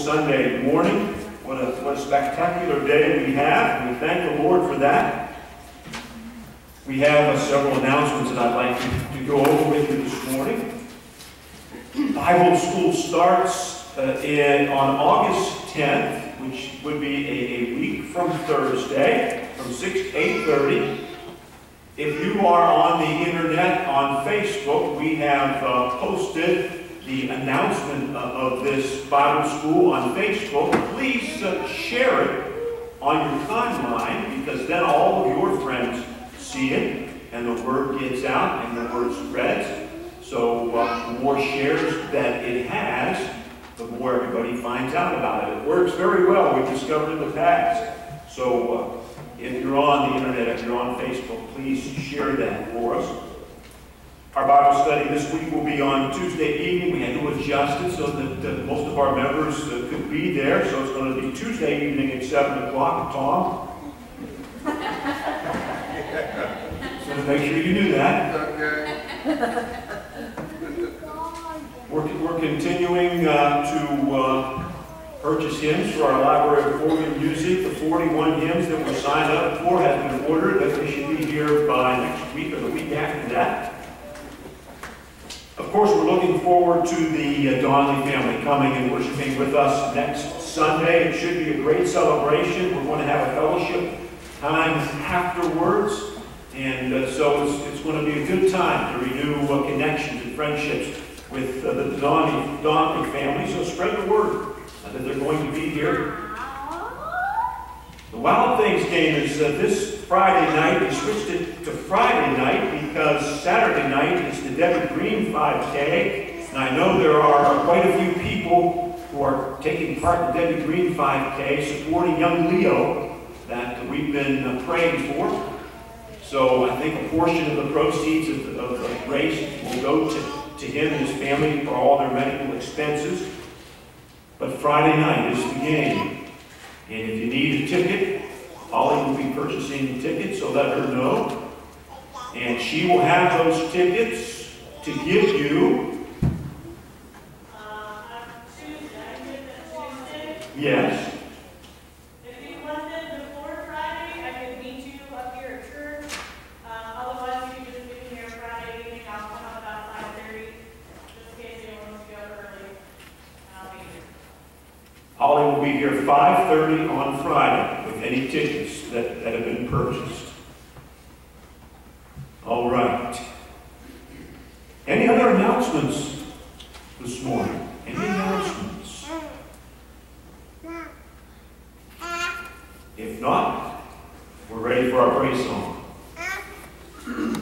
Sunday morning. What a spectacular day we have. We thank the Lord for that. We have several announcements that I'd like to go over with you this morning. Bible school starts on August 10th, which would be a week from Thursday, from 6 to 8:30. If you are on the internet, on Facebook, we have posted the announcement of this Bible school on Facebook. Please share it on your timeline, because then all of your friends see it and the word gets out and the word spreads. So the more shares that it has, the more everybody finds out about it. It works very well, we've discovered in the past. So if you're on the internet, if you're on Facebook, please share that for us. Our Bible study this week will be on Tuesday evening. We had to adjust it so that most of our members could be there. So it's going to be Tuesday evening at 7 o'clock. Tom? So make sure you do that. Okay. We're continuing to purchase hymns for our library of organ music. The 41 hymns that we're signed up for have been ordered. That they should be here by next week or the week after that. Of course, we're looking forward to the Donnelly family coming and worshiping with us next Sunday. It should be a great celebration. We're going to have a fellowship time afterwards. And so it's going to be a good time to renew connections and friendships with the Donnelly family. So spread the word that they're going to be here. The Wild Things game is this Friday night. We switched it to Friday night because Saturday night is the Debbie Green 5K. And I know there are quite a few people who are taking part in the Debbie Green 5K, supporting young Leo that we've been praying for. So I think a portion of the proceeds of the race will go to him and his family for all their medical expenses. But Friday night is the game. And if you need a ticket, Holly will be purchasing tickets, so let her know. And she will have those tickets to give you. Tuesday. Yes. If you want them before Friday, I can meet you up here at church. Otherwise, you can just meet me here Friday evening. I'll come out about 5:30, just in case anyone wants to go early. I'll be here. Holly will be here 5:30 on Friday with any tickets that have been purchased. All right. Any other announcements this morning? Any announcements? If not, we're ready for our praise song.